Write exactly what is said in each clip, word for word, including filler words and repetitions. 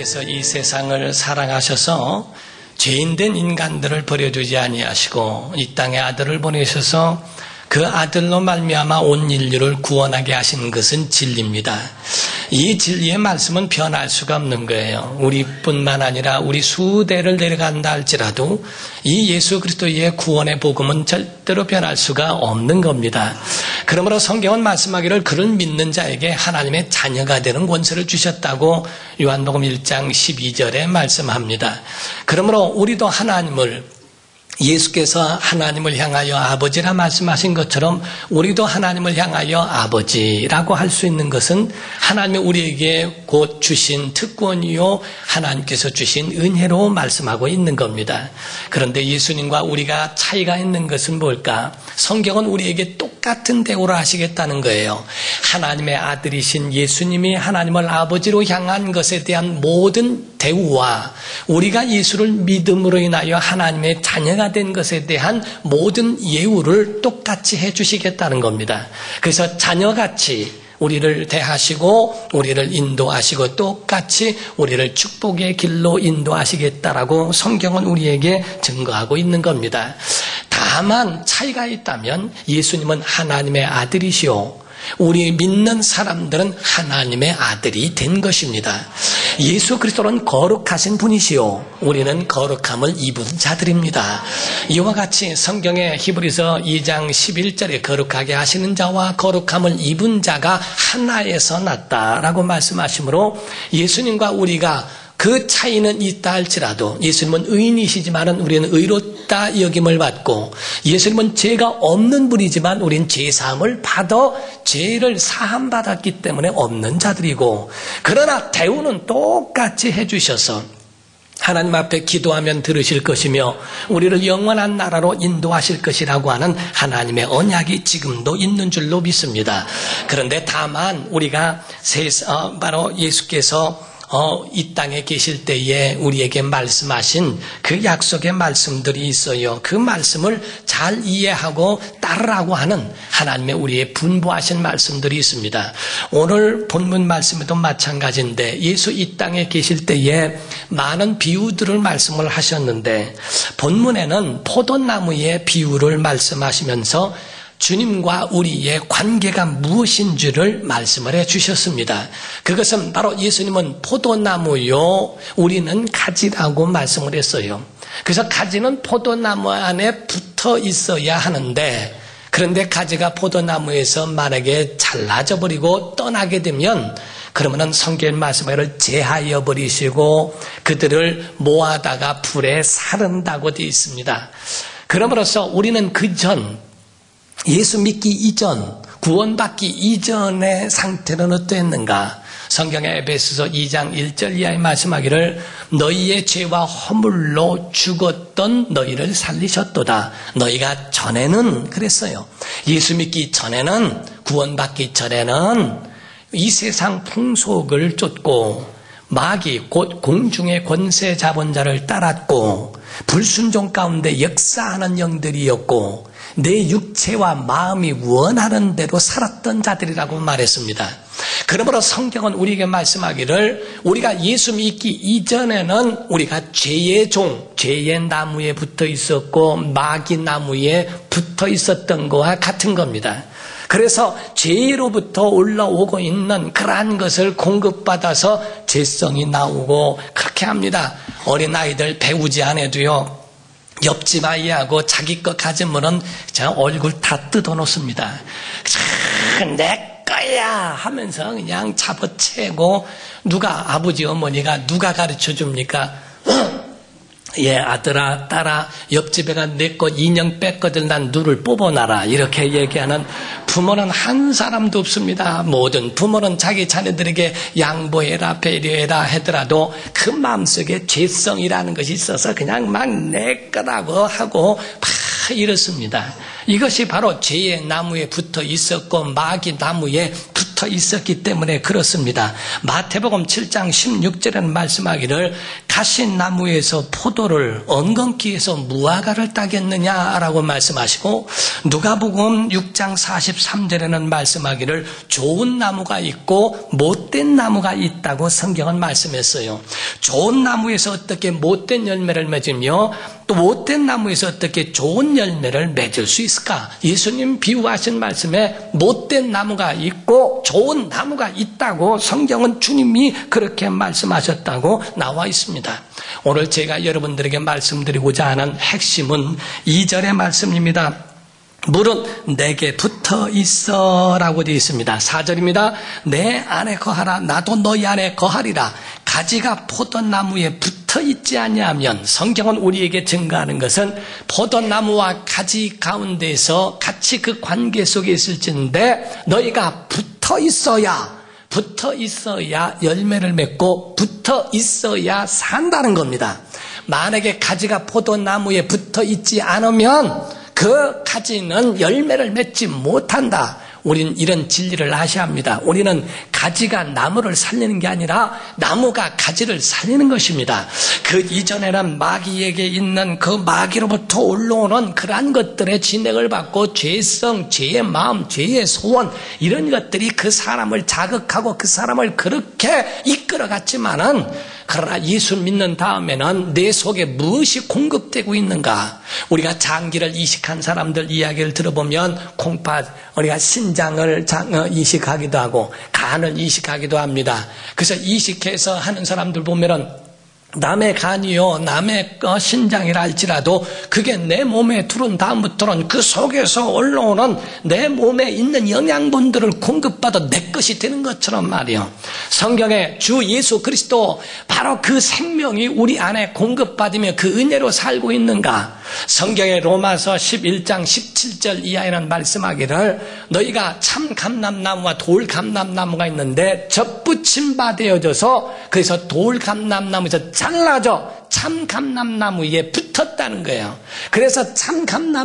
하나님께서 이 세상을 사랑하셔서 죄인된 인간들을 버려두지 아니하시고 이 땅에 아들을 보내셔서 그 아들로 말미암아 온 인류를 구원하게 하신 것은 진리입니다. 이 진리의 말씀은 변할 수가 없는 거예요. 우리뿐만 아니라 우리 수대를 내려간다 할지라도 이 예수 그리스도의 구원의 복음은 절대로 변할 수가 없는 겁니다. 그러므로 성경은 말씀하기를 그를 믿는 자에게 하나님의 자녀가 되는 권세를 주셨다고 요한복음 일 장 십이 절에 말씀합니다. 그러므로 우리도 하나님을 예수께서 하나님을 향하여 아버지라 말씀하신 것처럼 우리도 하나님을 향하여 아버지라고 할 수 있는 것은 하나님이 우리에게 곧 주신 특권이요 하나님께서 주신 은혜로 말씀하고 있는 겁니다. 그런데 예수님과 우리가 차이가 있는 것은 뭘까? 성경은 우리에게 똑같은 대우를 하시겠다는 거예요. 하나님의 아들이신 예수님이 하나님을 아버지로 향한 것에 대한 모든 대우와 우리가 예수를 믿음으로 인하여 하나님의 자녀가 된 것에 대한 모든 예우를 똑같이 해주시겠다는 겁니다. 그래서 자녀같이 우리를 대하시고 우리를 인도하시고 똑같이 우리를 축복의 길로 인도하시겠다라고 성경은 우리에게 증거하고 있는 겁니다. 다만 차이가 있다면 예수님은 하나님의 아들이시오. 우리 믿는 사람들은 하나님의 아들이 된 것입니다. 예수 그리스도는 거룩하신 분이시오. 우리는 거룩함을 입은 자들입니다. 이와 같이 성경의 히브리서 이 장 십일 절에 거룩하게 하시는 자와 거룩함을 입은 자가 하나에서 났다라고 말씀하시므로 예수님과 우리가 그 차이는 있다 할지라도 예수님은 의인이시지만 우리는 의롭다 여김을 받고 예수님은 죄가 없는 분이지만 우리는 죄사함을 받아 죄를 사함받았기 때문에 없는 자들이고 그러나 대우는 똑같이 해주셔서 하나님 앞에 기도하면 들으실 것이며 우리를 영원한 나라로 인도하실 것이라고 하는 하나님의 언약이 지금도 있는 줄로 믿습니다. 그런데 다만 우리가 바로 예수께서 어, 이 땅에 계실 때에 우리에게 말씀하신 그 약속의 말씀들이 있어요. 그 말씀을 잘 이해하고 따르라고 하는 하나님의 우리의 분부하신 말씀들이 있습니다. 오늘 본문 말씀에도 마찬가지인데 예수 이 땅에 계실 때에 많은 비유들을 말씀을 하셨는데 본문에는 포도나무의 비유를 말씀하시면서 주님과 우리의 관계가 무엇인지를 말씀을 해 주셨습니다. 그것은 바로 예수님은 포도나무요, 우리는 가지라고 말씀을 했어요. 그래서 가지는 포도나무 안에 붙어 있어야 하는데 그런데 가지가 포도나무에서 만약에 잘라져 버리고 떠나게 되면 그러면은 성경의 말씀을 제하여 버리시고 그들을 모아다가 불에 사른다고 되어 있습니다. 그러므로서 우리는 그전 예수 믿기 이전, 구원받기 이전의 상태는 어땠는가? 성경의 에베소서 이 장 일 절 이하에 말씀하기를 너희의 죄와 허물로 죽었던 너희를 살리셨도다. 너희가 전에는 그랬어요. 예수 믿기 전에는, 구원받기 전에는 이 세상 풍속을 쫓고 마귀 곧 공중의 권세 잡은 자를 따랐고 불순종 가운데 역사하는 영들이었고 내 육체와 마음이 원하는 대로 살았던 자들이라고 말했습니다. 그러므로 성경은 우리에게 말씀하기를 우리가 예수 믿기 이전에는 우리가 죄의 종, 죄의 나무에 붙어 있었고 마귀 나무에 붙어 있었던 것과 같은 겁니다. 그래서 죄로부터 올라오고 있는 그러한 것을 공급받아서 죄성이 나오고 그렇게 합니다. 어린아이들 배우지 않아도요. 옆집 아이하고 자기 것 가지면은 저 얼굴 다 뜯어놓습니다. 내 거야 하면서 그냥 잡아채고 누가 아버지 어머니가 누가 가르쳐 줍니까? 예, 아들아, 딸아, 옆집애가 내 것 인형 뺐거든 난 누를 뽑아놔라. 이렇게 얘기하는 부모는 한 사람도 없습니다. 모든 부모는 자기 자녀들에게 양보해라, 배려해라 하더라도 그 마음속에 죄성이라는 것이 있어서 그냥 막 내 거라고 하고 막 이렇습니다. 이것이 바로 죄의 나무에 붙어 있었고 마귀 나무에 붙어 붙어 있었기 때문에 그렇습니다. 마태복음 칠 장 십육 절에는 말씀하기를 가시나무에서 포도를 엉겅퀴 해서 무화과를 따겠느냐라고 말씀하시고, 누가복음 육 장 사십삼 절에는 말씀하기를 좋은 나무가 있고 못된 나무가 있다고 성경은 말씀했어요. 좋은 나무에서 어떻게 못된 열매를 맺으며 또 못된 나무에서 어떻게 좋은 열매를 맺을 수 있을까? 예수님 비유하신 말씀에 못된 나무가 있고 좋은 나무가 있다고 성경은 주님이 그렇게 말씀하셨다고 나와 있습니다. 오늘 제가 여러분들에게 말씀드리고자 하는 핵심은 이 절의 말씀입니다. 무릇 내게 붙어 있어 라고 되어 있습니다. 사 절입니다. 내 안에 거하라 나도 너희 안에 거하리라. 가지가 포도나무에 붙어 있지 아니하면, 성경은 우리에게 증거하는 것은 포도나무와 가지 가운데서 같이 그 관계 속에 있을진데 너희가 붙어 있어야 붙어 있어야 열매를 맺고 붙어 있어야 산다는 겁니다. 만약에 가지가 포도나무에 붙어 있지 않으면 그 가지는 열매를 맺지 못한다. 우리는 이런 진리를 아셔야 합니다. 우리는 가지가 나무를 살리는 게 아니라 나무가 가지를 살리는 것입니다. 그 이전에는 마귀에게 있는 그 마귀로부터 올라오는 그러한 것들의 진액을 받고 죄성, 죄의 마음, 죄의 소원, 이런 것들이 그 사람을 자극하고 그 사람을 그렇게 이끌어갔지만은, 그러나 예수 믿는 다음에는 내 속에 무엇이 공급되고 있는가? 우리가 장기를 이식한 사람들 이야기를 들어보면 콩팥, 우리가 신장을 이식하기도 하고 간을 이식하기도 합니다. 그래서 이식해서 하는 사람들 보면은 남의 간이요, 남의 신장이라 할지라도 그게 내 몸에 들어온 다음부터는 그 속에서 올라오는 내 몸에 있는 영양분들을 공급받아 내 것이 되는 것처럼 말이요. 성경에 주 예수 그리스도 바로 그 생명이 우리 안에 공급받으며 그 은혜로 살고 있는가? 성경의 로마서 십일 장 십칠 절 이하에는 말씀하기를 너희가 참 감람나무와 돌 감람나무가 있는데 접붙임 바 되어져서 그래서 돌 감람나무에서 잘라져 참 감람나무에 붙었다는 거예요. 그래서 참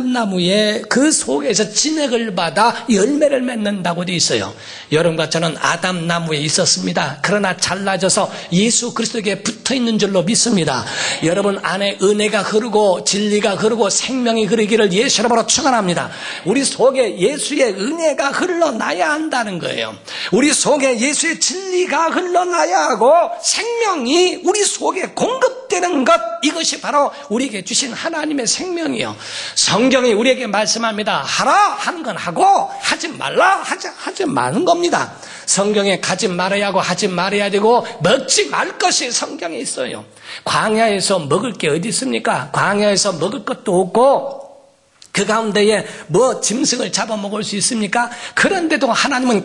감람나무에 그 속에서 진액을 받아 열매를 맺는다고 되어 있어요. 여러분과 저는 아담나무에 있었습니다. 그러나 잘라져서 예수 그리스도에게 붙어있는 줄로 믿습니다. 여러분 안에 은혜가 흐르고 진리가 흐르고 생명이 흐르기를 예수 이름으로 축원합니다. 우리 속에 예수의 은혜가 흘러나야 한다는 거예요. 우리 속에 예수의 진리가 흘러나야 하고 생명이 우리 속에 공급되는 것, 이것이 바로 우리에게 주신 하나님의 생명이요. 성경이 우리에게 말씀합니다. 하라 하는 건 하고 하지 말라 하지, 하지 마는 겁니다. 성경에 가지 말아야 하고 하지 말아야 되고 먹지 말 것이 성경에 있어요. 광야에서 먹을 게 어디 있습니까? 광야에서 먹을 것도 없고 그 가운데에 뭐 짐승을 잡아먹을 수 있습니까? 그런데도 하나님은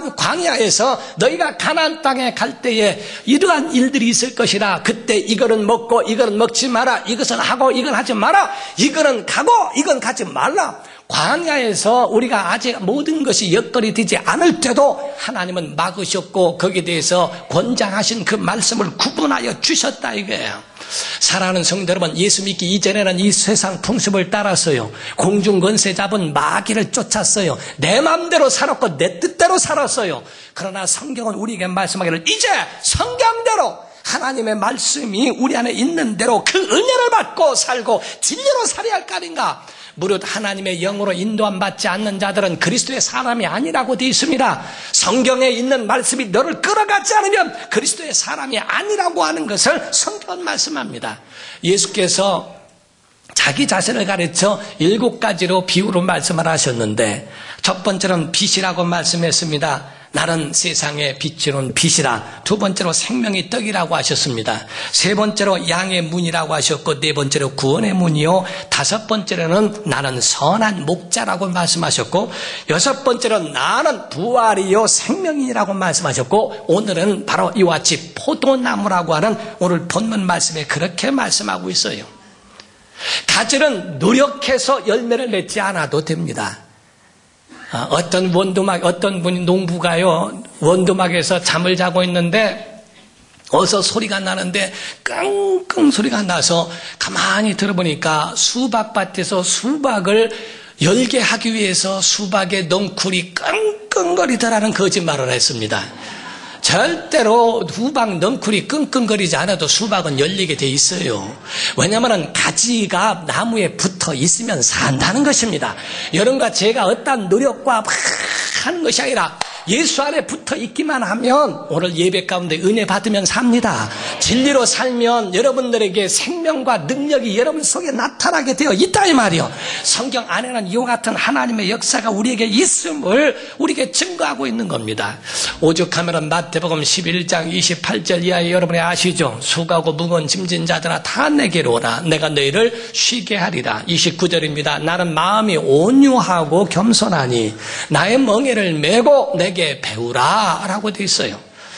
광야에서 너희가 가나안 땅에 갈 때에 이러한 일들이 있을 것이라, 그때 이거는 먹고 이거는 먹지 마라, 이것은 하고 이건 하지 마라, 이거는 가고 이건 가지 말라. 광야에서 우리가 아직 모든 것이 여건이 되지 않을 때도 하나님은 막으셨고 거기에 대해서 권장하신 그 말씀을 구분하여 주셨다 이거예요. 사랑하는 성도 여러분, 예수 믿기 이전에는 이 세상 풍습을 따랐어요. 공중권세 잡은 마귀를 쫓았어요. 내 마음대로 살았고 내 뜻대로 살았어요. 그러나 성경은 우리에게 말씀하기를 이제 성경대로 하나님의 말씀이 우리 안에 있는 대로 그 은혜를 받고 살고 진리로 살아야 할 거 아닌가? 무릇 하나님의 영으로 인도함 받지 않는 자들은 그리스도의 사람이 아니라고 되어 있습니다. 성경에 있는 말씀이 너를 끌어가지 않으면 그리스도의 사람이 아니라고 하는 것을 성경은 말씀합니다. 예수께서 자기 자신을 가르쳐 일곱 가지로 비유로 말씀을 하셨는데, 첫 번째로는 빛이라고 말씀했습니다. 나는 세상의 빛이론 빛이라. 두 번째로 생명의 떡이라고 하셨습니다. 세 번째로 양의 문이라고 하셨고, 네 번째로 구원의 문이요, 다섯 번째로는 나는 선한 목자라고 말씀하셨고, 여섯 번째로 나는 부활이요 생명이라고 말씀하셨고, 오늘은 바로 이와 같이 포도나무라고 하는 오늘 본문 말씀에 그렇게 말씀하고 있어요. 가지는 노력해서 열매를 맺지 않아도 됩니다. 어떤 원두막, 어떤 분이 농부가요, 원두막에서 잠을 자고 있는데 어서 소리가 나는데 끙끙 소리가 나서 가만히 들어보니까 수박밭에서 수박을 열게 하기 위해서 수박의 넝쿨이 끙끙거리더라는 거짓말을 했습니다. 절대로 수박 넝쿨이 끙끙거리지 않아도 수박은 열리게 돼 있어요. 왜냐하면 가지가 나무에 붙어 있으면 산다는 것입니다. 여러분과 제가 어떤 노력과 막 하는 것이 아니라 예수 안에 붙어 있기만 하면 오늘 예배 가운데 은혜 받으면 삽니다. 진리로 살면 여러분들에게 생명과 능력이 여러분 속에 나타나게 되어 있다 이 말이요. 성경 안에는 이와 같은 하나님의 역사가 우리에게 있음을 우리에게 증거하고 있는 겁니다. 오죽하면 마태복음 십일 장 이십팔 절 이하에 여러분이 아시죠? 수고하고 무거운 짐진 자들아 다 내게로 오라. 내가 너희를 쉬게 하리라. 이십구 절입니다. 나는 마음이 온유하고 겸손하니 나의 멍에를 메고 내게 배우라 라고 되어 있어요.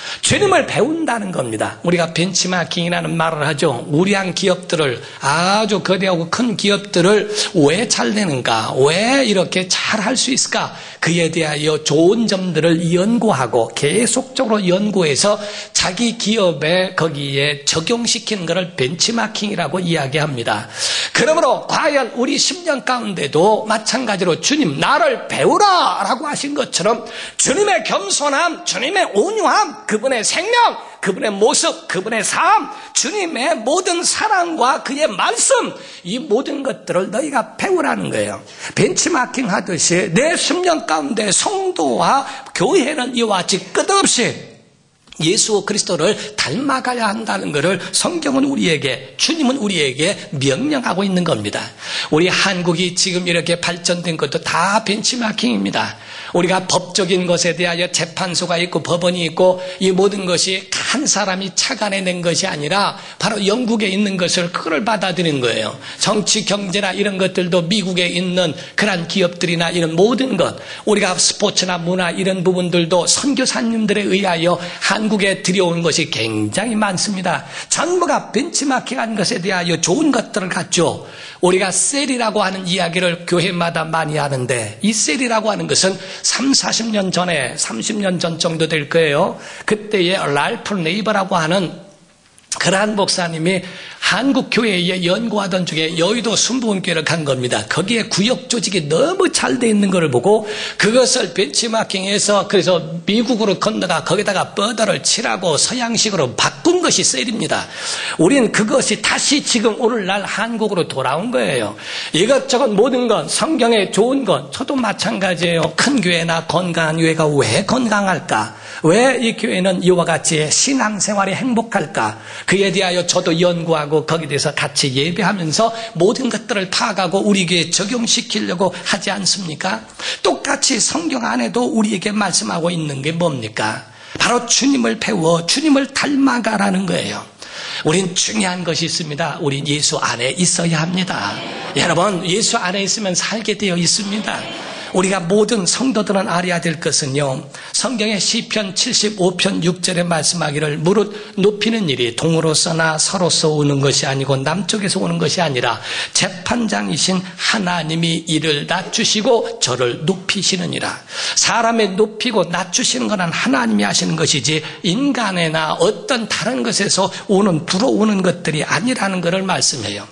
주님을 배운다는 겁니다. 우리가 벤치마킹이라는 말을 하죠. 우리한 기업들을, 아주 거대하고 큰 기업들을 왜 잘 되는가, 왜 이렇게 잘 할 수 있을까, 그에 대하여 좋은 점들을 연구하고 계속적으로 연구해서 자기 기업에 거기에 적용시키는 것을 벤치마킹이라고 이야기합니다. 그러므로 과연 우리 십 년 가운데도 마찬가지로 주님 나를 배우라 라고 하신 것처럼 주님의 겸손함, 주님의 온유함, 그분의 생명, 그분의 모습, 그분의 삶, 주님의 모든 사랑과 그의 말씀, 이 모든 것들을 너희가 배우라는 거예요. 벤치마킹 하듯이 내 십 년 가운데 성도와 교회는 이와 같이 끝없이 예수 그리스도를 닮아가야 한다는 것을 성경은 우리에게, 주님은 우리에게 명령하고 있는 겁니다. 우리 한국이 지금 이렇게 발전된 것도 다 벤치마킹입니다. 우리가 법적인 것에 대하여 재판소가 있고 법원이 있고 이 모든 것이 한 사람이 착안해낸 것이 아니라 바로 영국에 있는 것을 그걸 받아들이는 거예요. 정치, 경제나 이런 것들도 미국에 있는 그런 기업들이나 이런 모든 것, 우리가 스포츠나 문화 이런 부분들도 선교사님들에 의하여 한국에 들여온 것이 굉장히 많습니다. 전부가 벤치마킹한 것에 대하여 좋은 것들을 갖죠. 우리가 셀이라고 하는 이야기를 교회마다 많이 하는데, 이 셀이라고 하는 것은 삼사십 년 전에, 삼십 년 전 정도 될 거예요. 그때의 랄프 네이버라고 하는 그러한 목사님이 한국 교회에 연구하던 중에 여의도 순복음교회를 간 겁니다. 거기에 구역 조직이 너무 잘 돼 있는 것을 보고 그것을 벤치마킹해서 그래서 미국으로 건너가 거기다가 버더를 칠하고 서양식으로 바꾼 것이 셀입니다. 우리는 그것이 다시 지금 오늘날 한국으로 돌아온 거예요. 이것저것 모든 것, 성경에 좋은 것, 저도 마찬가지예요. 큰 교회나 건강한 교회가 왜 건강할까? 왜 이 교회는 이와 같이 신앙생활이 행복할까? 그에 대하여 저도 연구하고 거기에 대해서 같이 예배하면서 모든 것들을 파악하고 우리 교회에 적용시키려고 하지 않습니까? 똑같이 성경 안에도 우리에게 말씀하고 있는 게 뭡니까? 바로 주님을 배워 주님을 닮아가라는 거예요. 우린 중요한 것이 있습니다. 우린 예수 안에 있어야 합니다. 여러분, 예수 안에 있으면 살게 되어 있습니다. 우리가 모든 성도들은 알아야 될 것은요, 성경의 시편 칠십오 편 육 절에 말씀하기를 무릇 높이는 일이 동으로서나 서로서 오는 것이 아니고 남쪽에서 오는 것이 아니라 재판장이신 하나님이 이를 낮추시고 저를 높이시느니라. 사람의 높이고 낮추시는 건 하나님이 하시는 것이지 인간이나 어떤 다른 것에서 오는 불어오는 것들이 아니라는 것을 말씀해요.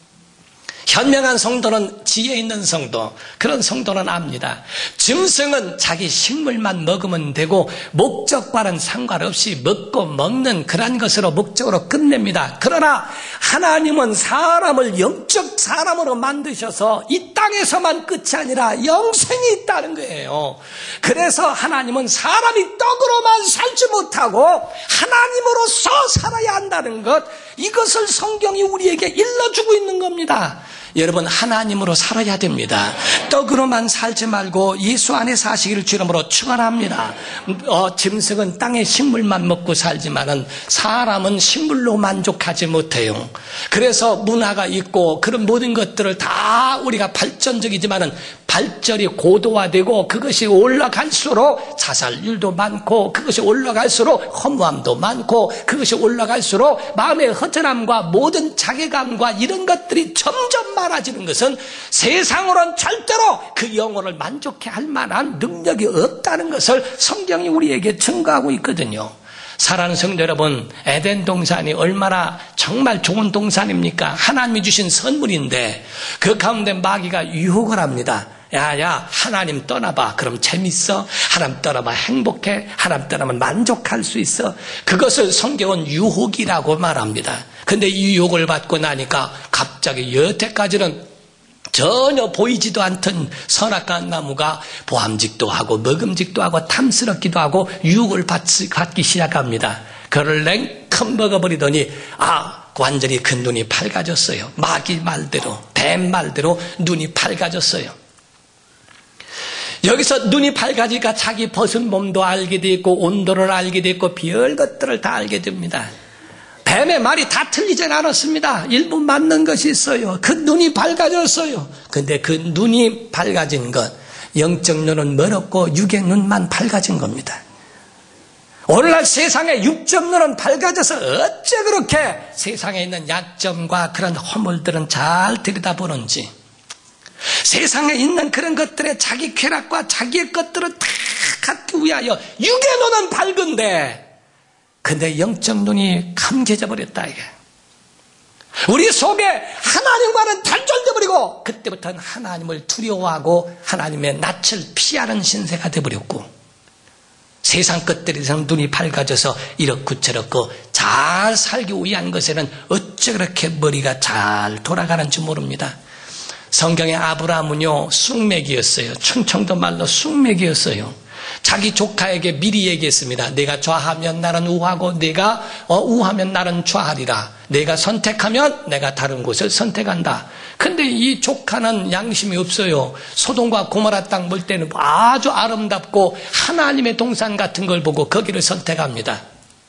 현명한 성도는 지혜 있는 성도, 그런 성도는 압니다. 짐승은 자기 식물만 먹으면 되고 목적과는 상관없이 먹고 먹는 그런 것으로 목적으로 끝냅니다. 그러나 하나님은 사람을 영적 사람으로 만드셔서 이 땅에서만 끝이 아니라 영생이 있다는 거예요. 그래서 하나님은 사람이 떡으로만 살지 못하고 하나님으로서 살아야 한다는 것, 이것을 성경이 우리에게 일러주고 있는 겁니다. 여러분, 하나님으로 살아야 됩니다. 떡으로만 살지 말고 예수 안에 사시기를 주름으로 축원합니다. 어, 짐승은 땅의 식물만 먹고 살지만은 사람은 식물로 만족하지 못해요. 그래서 문화가 있고 그런 모든 것들을 다 우리가 발전적이지만은 발전이 고도화되고 그것이 올라갈수록 자살률도 많고 그것이 올라갈수록 허무함도 많고 그것이 올라갈수록 마음의 허전함과 모든 자괴감과 이런 것들이 점점 많아지는 것은 세상으로는 절대로 그 영혼을 만족해 할 만한 능력이 없다는 것을 성경이 우리에게 증거하고 있거든요. 사랑하는 성도 여러분, 에덴 동산이 얼마나 정말 좋은 동산입니까? 하나님이 주신 선물인데 그 가운데 마귀가 유혹을 합니다. 야야, 하나님 떠나봐. 그럼 재밌어? 하나님 떠나봐. 행복해? 하나님 떠나면 만족할 수 있어? 그것을 성경은 유혹이라고 말합니다. 근데 이 유혹을 받고 나니까 갑자기 여태까지는 전혀 보이지도 않던 선악과한 나무가 보암직도 하고 먹음직도 하고 탐스럽기도 하고 유혹을 받기 시작합니다. 그걸 냉큼 먹어버리더니 아, 완전히 그 눈이 밝아졌어요. 마귀 말대로, 뱀 말대로 눈이 밝아졌어요. 여기서 눈이 밝아지니까 자기 벗은 몸도 알게 되고 온도를 알게 되고 별 것들을 다 알게 됩니다. 뱀의 말이 다 틀리진 않았습니다. 일부 맞는 것이 있어요. 그 눈이 밝아졌어요. 근데 그 눈이 밝아진 것, 영적 눈은 멀었고 육의 눈만 밝아진 겁니다. 오늘날 세상의 육적 눈은 밝아져서 어째 그렇게 세상에 있는 약점과 그런 허물들은 잘 들여다보는지, 세상에 있는 그런 것들의 자기 쾌락과 자기의 것들을 다 갖기 위하여 육의 눈은 밝은데 근데 영적 눈이 감겨져 버렸다 이게. 우리 속에 하나님과는 단절돼 버리고 그때부터는 하나님을 두려워하고 하나님의 낯을 피하는 신세가 돼 버렸고 세상 것들에 대해서 눈이 밝아져서 이렇고 저렇고 잘 살기 위한 것에는 어째 그렇게 머리가 잘 돌아가는지 모릅니다. 성경의 아브라함은요 쑥맥이었어요. 충청도 말로 쑥맥이었어요. 자기 조카에게 미리 얘기했습니다. 내가 좌하면 나는 우하고 내가 어, 우하면 나는 좌하리라. 내가 선택하면 내가 다른 곳을 선택한다. 근데 이 조카는 양심이 없어요. 소돔과 고모라 땅 볼 때는 아주 아름답고 하나님의 동산 같은 걸 보고 거기를 선택합니다.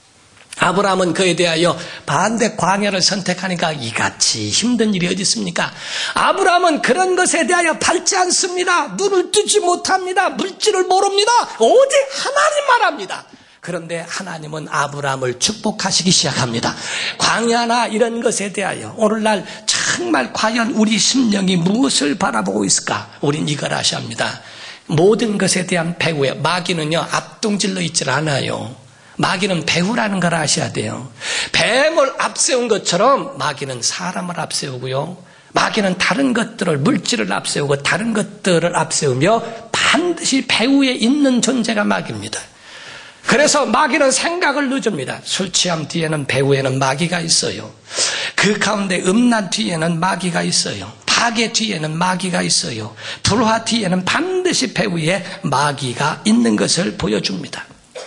아브라함은 그에 대하여 반대 광야를 선택하니까 이같이 힘든 일이 어디 있습니까? 아브라함은 그런 것에 대하여 밟지 않습니다. 눈을 뜨지 못합니다. 물질을 모릅니다. 오직 하나님만 합니다. 그런데 하나님은 아브라함을 축복하시기 시작합니다. 광야나 이런 것에 대하여 오늘날 정말 과연 우리 심령이 무엇을 바라보고 있을까? 우린 이걸 아셔야 합니다. 모든 것에 대한 배후에 마귀는요 앞동질러 있질 않아요. 마귀는 배후라는 걸 아셔야 돼요. 뱀을 앞세운 것처럼 마귀는 사람을 앞세우고요. 마귀는 다른 것들을, 물질을 앞세우고 다른 것들을 앞세우며 반드시 배후에 있는 존재가 마귀입니다. 그래서 마귀는 생각을 늦습니다. 술 취함 뒤에는 배후에는 마귀가 있어요. 그 가운데 음란 뒤에는 마귀가 있어요. 파괴 뒤에는 마귀가 있어요. 불화 뒤에는 반드시 배후에 마귀가 있는 것을 보여줍니다.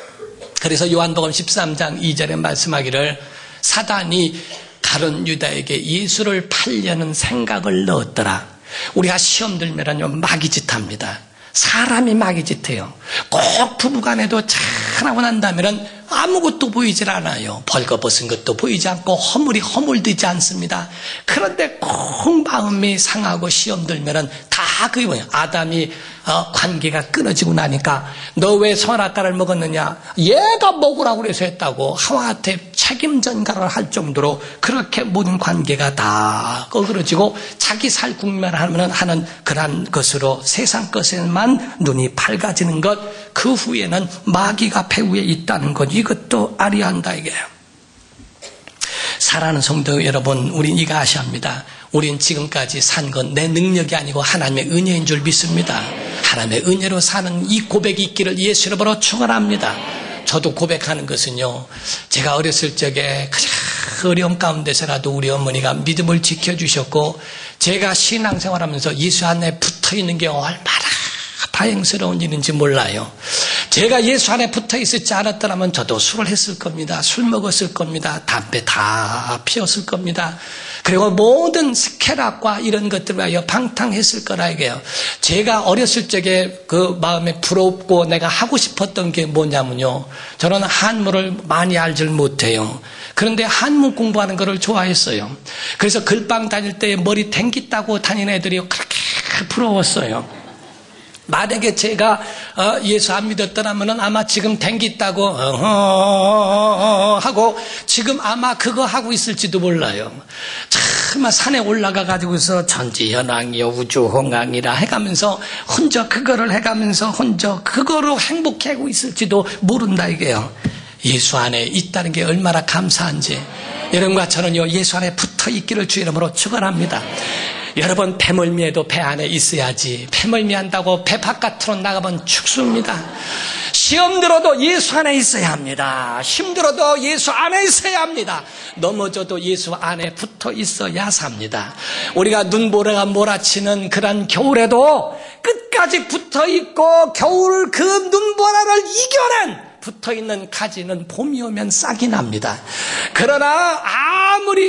그래서 요한복음 십삼 장 이 절에 말씀하기를 사단이 가룟 유다에게 예수를 팔려는 생각을 넣었더라. 우리가 시험 들면은요 마귀짓합니다. 사람이 마귀짓해요. 꼭 부부간에도 잘하고 난다면은 아무것도 보이질 않아요. 벌거벗은 것도 보이지 않고 허물이 허물되지 않습니다. 그런데 꼭 마음이 상하고 시험 들면은 다 그게 뭐예요? 아담이 어, 관계가 끊어지고 나니까 너 왜 선악과를 먹었느냐? 얘가 먹으라고 그래서 했다고 하와한테 책임 전가를 할 정도로 그렇게 모든 관계가 다 꺼그러지고 자기 살 국면하면 하는 그런 것으로 세상 것에만 눈이 밝아지는 것, 그 후에는 마귀가 배후에 있다는 것, 이것도 알아야 한다 이게요. 사랑하는 성도 여러분, 우린 이거 아셔야 합니다. 우린 지금까지 산 건 내 능력이 아니고 하나님의 은혜인 줄 믿습니다. 하나님의 은혜로 사는 이 고백이 있기를 예수 이름으로 축원합니다. 저도 고백하는 것은요, 제가 어렸을 적에 가장 어려움 가운데서라도 우리 어머니가 믿음을 지켜주셨고 제가 신앙생활하면서 예수 안에 붙어있는 게 얼마나 다행스러운 일인지 몰라요. 제가 예수 안에 붙어 있었지 않았더라면 저도 술을 했을 겁니다. 술 먹었을 겁니다. 담배 다 피웠을 겁니다. 그리고 모든 스케락과 이런 것들을 위하여 방탕했을 거라 이게요. 제가 어렸을 적에 그 마음에 부럽고 내가 하고 싶었던 게 뭐냐면요, 저는 한문을 많이 알질 못해요. 그런데 한문 공부하는 거를 좋아했어요. 그래서 글방 다닐 때 머리 댕기 따고 다니는 애들이 그렇게 부러웠어요. 만약에 제가 예수 안 믿었더라면 아마 지금 댕기 따고 하고 지금 아마 그거 하고 있을지도 몰라요. 참 산에 올라가 가지고서 전지현황이여 우주홍황이라 해가면서 혼자 그거를 해가면서 혼자 그거로 행복해하고 있을지도 모른다 이게요. 예수 안에 있다는 게 얼마나 감사한지. 여러분과 저는요, 예수 안에 붙어 있기를 주 이름으로 축원합니다. 여러분, 배멀미에도 배 안에 있어야지. 배멀미 한다고 배 바깥으로 나가면 죽습니다. 시험 들어도 예수 안에 있어야 합니다. 힘들어도 예수 안에 있어야 합니다. 넘어져도 예수 안에 붙어 있어야 삽니다. 우리가 눈보라가 몰아치는 그런 겨울에도 끝까지 붙어 있고 겨울 그 눈보라를 이겨낸 붙어있는 가지는 봄이 오면 싹이 납니다. 그러나 아무리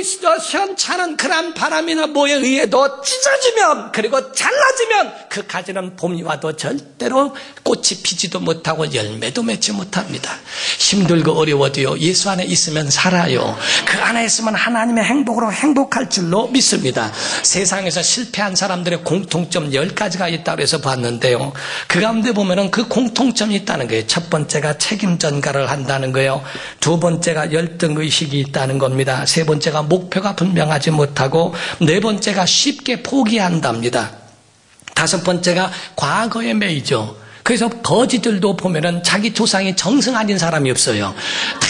시원찮은 그런 바람이나 뭐에 의해도 찢어지면, 그리고 잘라지면 그 가지는 봄이 와도 절대로 꽃이 피지도 못하고 열매도 맺지 못합니다. 힘들고 어려워도요, 예수 안에 있으면 살아요. 그 안에 있으면 하나님의 행복으로 행복할 줄로 믿습니다. 세상에서 실패한 사람들의 공통점 열 가지가 있다고 해서 봤는데요, 그 가운데 보면은 그 공통점이 있다는 거예요. 첫 번째가 책임 전가를 한다는 거예요. 두 번째가 열등의식이 있다는 겁니다. 세 번째가 목표가 분명하지 못하고, 네 번째가 쉽게 포기한답니다. 다섯 번째가 과거에 매이죠. 그래서 거지들도 보면은 자기 조상이 정승 아닌 사람이 없어요. 다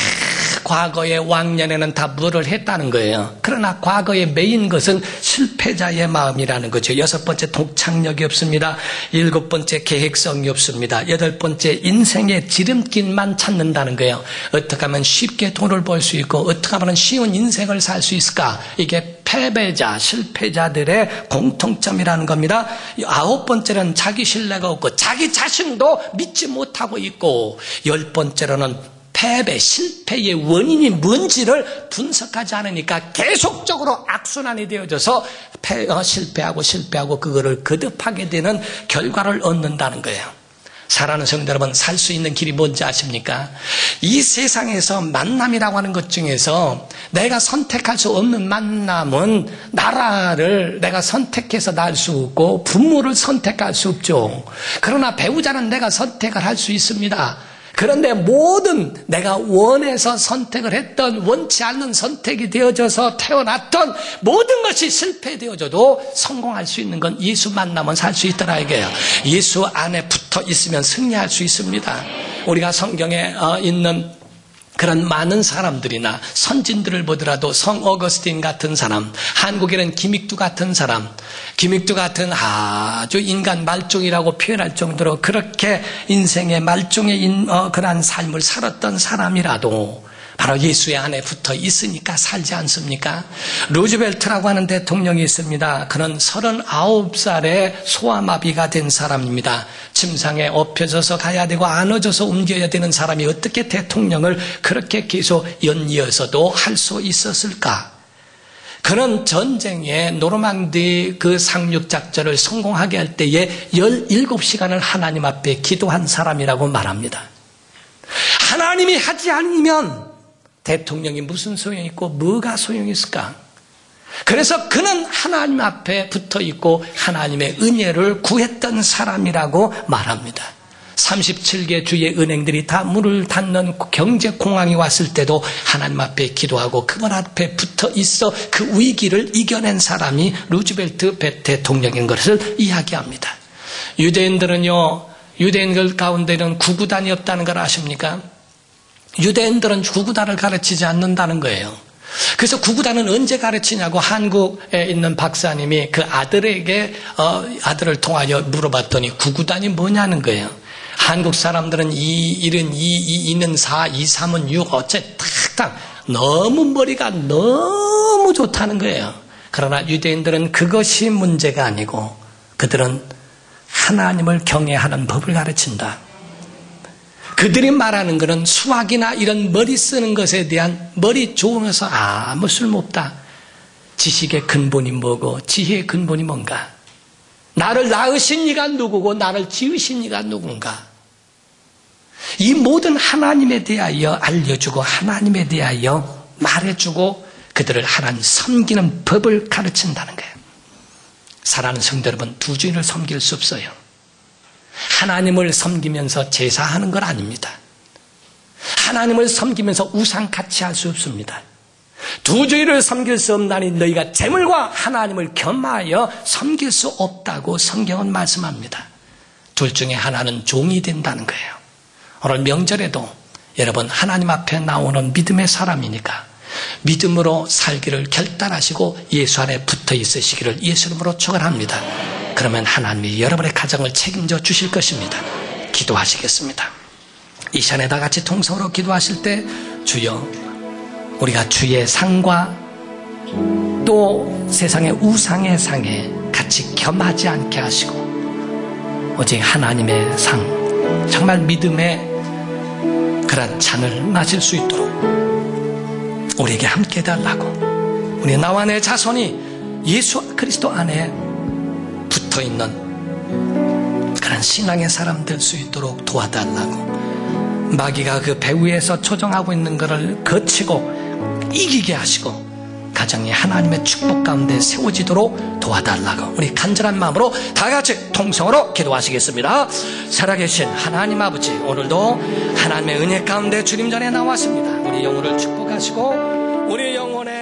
과거의 왕년에는 다 뭐를 했다는 거예요. 그러나 과거에 매인 것은 실패자의 마음이라는 거죠. 여섯 번째, 독창력이 없습니다. 일곱 번째, 계획성이 없습니다. 여덟 번째, 인생의 지름길만 찾는다는 거예요. 어떻게 하면 쉽게 돈을 벌 수 있고, 어떻게 하면 쉬운 인생을 살 수 있을까? 이게 패배자, 실패자들의 공통점이라는 겁니다. 아홉 번째는 자기 신뢰가 없고 자기 자신도 믿지 못하고 있고, 열 번째로는 패배, 실패의 원인이 뭔지를 분석하지 않으니까 계속적으로 악순환이 되어져서 패, 어, 실패하고 실패하고 그거를 거듭하게 되는 결과를 얻는다는 거예요. 사랑하는 성도 여러분, 살 수 있는 길이 뭔지 아십니까? 이 세상에서 만남이라고 하는 것 중에서 내가 선택할 수 없는 만남은, 나라를 내가 선택해서 낳을 수 없고 부모를 선택할 수 없죠. 그러나 배우자는 내가 선택을 할 수 있습니다. 그런데 모든 내가 원해서 선택을 했던, 원치 않는 선택이 되어져서 태어났던 모든 것이 실패되어져도 성공할 수 있는 건 예수 만나면 살 수 있더라 이게요. 예수 안에 붙어 있으면 승리할 수 있습니다. 우리가 성경에 있는 그런 많은 사람들이나 선진들을 보더라도 성 어거스틴 같은 사람, 한국에는 김익두 같은 사람, 김익두 같은 아주 인간 말종이라고 표현할 정도로 그렇게 인생의 말종의 인, 어, 그러한 삶을 살았던 사람이라도 바로 예수의 안에 붙어 있으니까 살지 않습니까? 루즈벨트라고 하는 대통령이 있습니다. 그는 서른아홉 살에 소아마비가 된 사람입니다. 침상에 엎혀져서 가야 되고 안아줘서 옮겨야 되는 사람이 어떻게 대통령을 그렇게 계속 연이어서도 할 수 있었을까? 그는 전쟁에 노르망디 그 상륙작전을 성공하게 할 때에 열일곱 시간을 하나님 앞에 기도한 사람이라고 말합니다. 하나님이 하지 않으면 대통령이 무슨 소용이 있고 뭐가 소용이 있을까? 그래서 그는 하나님 앞에 붙어 있고 하나님의 은혜를 구했던 사람이라고 말합니다. 삼십칠 개 주의 은행들이 다 문을 닫는 경제 공황이 왔을 때도 하나님 앞에 기도하고 그분 앞에 붙어 있어 그 위기를 이겨낸 사람이 루즈벨트 대통령인 것을 이야기합니다. 유대인들은요, 유대인들 가운데는 구구단이 없다는 걸 아십니까? 유대인들은 구구단을 가르치지 않는다는 거예요. 그래서 구구단은 언제 가르치냐고 한국에 있는 박사님이 그 아들에게 어, 아들을 통하여 물어봤더니 구구단이 뭐냐는 거예요. 한국 사람들은 이, 일은 이, 이, 이는 사, 이, 삼은 육, 어째 탁탁 너무 머리가 너무 좋다는 거예요. 그러나 유대인들은 그것이 문제가 아니고 그들은 하나님을 경외하는 법을 가르친다. 그들이 말하는 것은 수학이나 이런 머리 쓰는 것에 대한 머리 좋으면서 아무 쓸모없다. 지식의 근본이 뭐고 지혜의 근본이 뭔가? 나를 낳으신 이가 누구고 나를 지으신 이가 누군가? 이 모든 하나님에 대하여 알려주고 하나님에 대하여 말해주고 그들을 하나님 섬기는 법을 가르친다는 거예요. 사랑하는 성도 여러분, 두 주인을 섬길 수 없어요. 하나님을 섬기면서 제사하는 건 아닙니다. 하나님을 섬기면서 우상 같이 할 수 없습니다. 두 주인을 섬길 수 없나니 너희가 재물과 하나님을 겸하여 섬길 수 없다고 성경은 말씀합니다. 둘 중에 하나는 종이 된다는 거예요. 오늘 명절에도 여러분, 하나님 앞에 나오는 믿음의 사람이니까 믿음으로 살기를 결단하시고 예수 안에 붙어 있으시기를 예수 이름으로 축원합니다. 그러면 하나님이 여러분의 가정을 책임져 주실 것입니다. 기도하시겠습니다. 이 시간에 다 같이 통성으로 기도하실 때, 주여, 우리가 주의 상과 또 세상의 우상의 상에 같이 겸하지 않게 하시고 오직 하나님의 상, 정말 믿음의 그런 잔을 마실 수 있도록 우리에게 함께 해달라고, 우리 나와 내 자손이 예수 그리스도 안에 붙어있는 그런 신앙의 사람 될 수 있도록 도와달라고, 마귀가 그 배 위에서 조종하고 있는 것을 거치고 이기게 하시고 가정이 하나님의 축복 가운데 세워지도록 도와달라고 우리 간절한 마음으로 다 같이 통성으로 기도하시겠습니다. 살아계신 하나님 아버지, 오늘도 하나님의 은혜 가운데 주님 전에 나왔습니다. 우리 영혼을 축복하시고 우리 영혼의